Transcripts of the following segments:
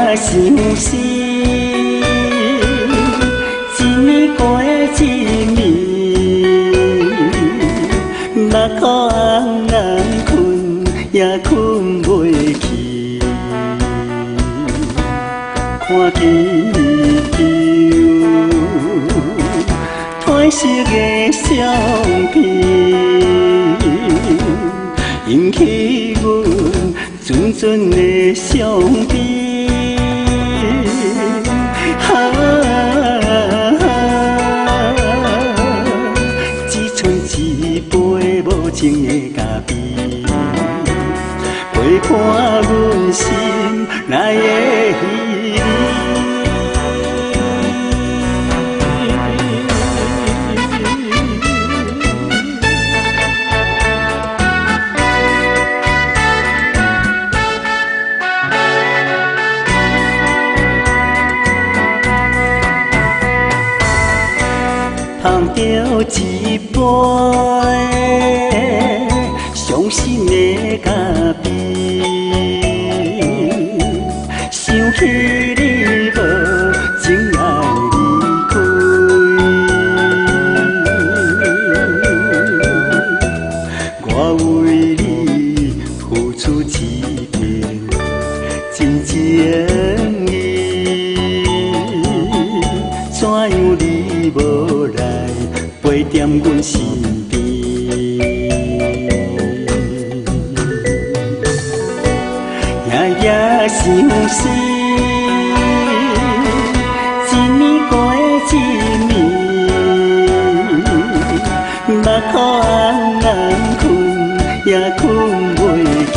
想死，一暝过一暝，目眶红困也困袂去，看见张褪色的相片，引起阮阵阵的伤悲。只剩一杯无情的咖啡，陪伴阮心内的彼哩。捧着一杯伤心的咖啡，想起你无情来离开，我为你付出一片真情意，怎样你无来陪在阮身边？夜夜想死，一暝过一暝，目眶红困也困袂去，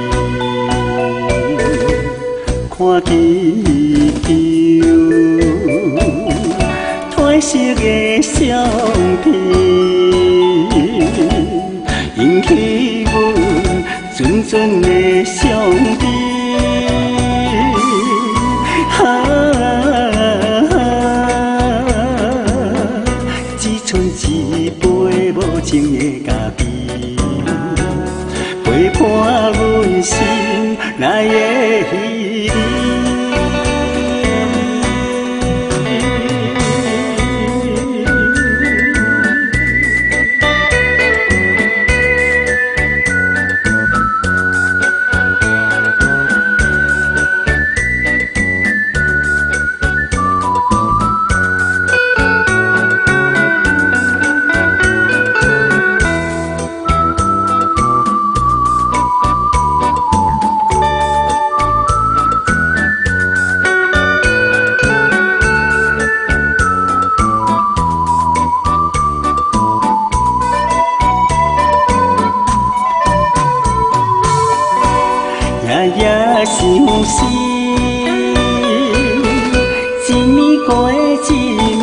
看见褪色的相片，引起阮阵阵的伤悲。只剩一杯无情的咖啡，陪伴阮心内的彼哩。夜夜想死，一暝过一暝，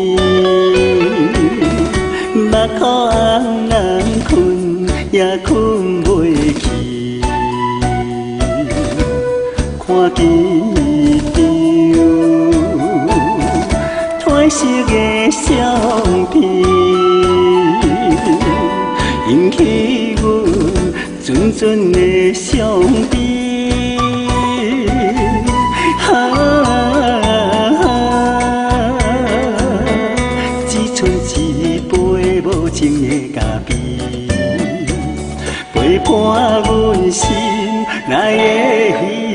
目眶红困也困袂去，看见张褪色的相片，引起阮阵阵的伤悲。只剩一杯无情的咖啡，陪伴阮心内的彼。